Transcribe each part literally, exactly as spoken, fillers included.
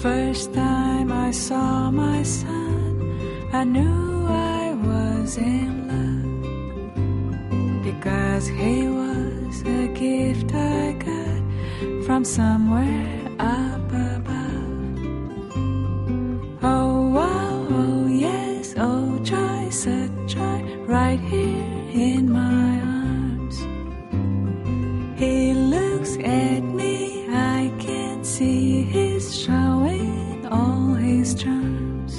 First time I saw my son, I knew I was in love, because he was a gift I got from somewhere up above. Oh, wow, oh, yes, oh, joy, such joy, right here in my arms. He looks at me, I can see he's showing all his charms.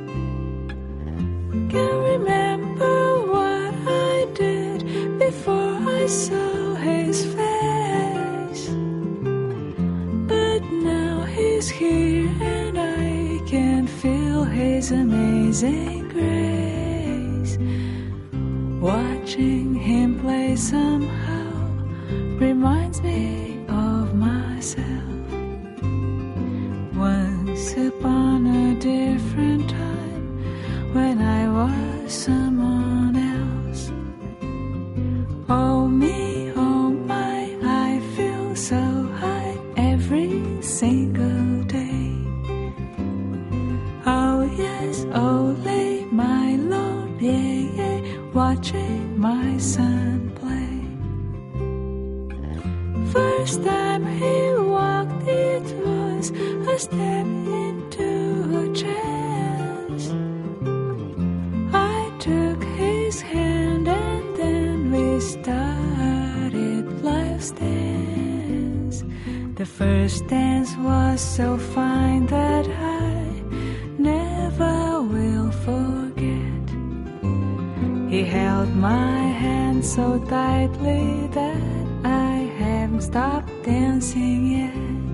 Can't remember what I did before I saw his face, but now he's here and I can feel his amazing grace. Watching him play somehow reminds me of myself. Once upon a different time, when I was someone else. Oh me, oh my, I feel so high every single day. Oh yes, oh lay, my Lord, yeah, yeah, watching my son play. First time he walked, it was a step into a chance. I took his hand and then we started life's dance. The first dance was so fine that I never will forget. He held my hand so tightly that I haven't stopped dancing yet.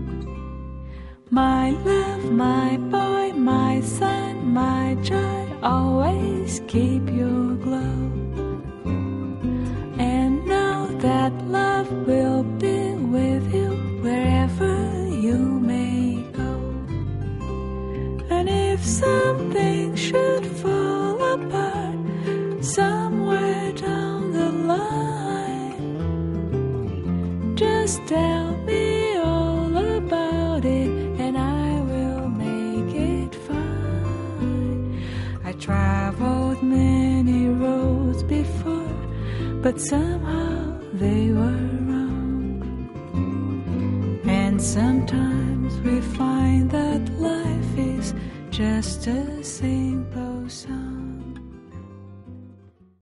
My love, my boy, my son, my joy, always keep your glow. And know that love will be with you wherever you may go. And if something should fall apart somewhere down the line, just tell me all about it and I will make it fine. I traveled many roads before, but somehow they were wrong. And sometimes we find that life is just a simple song.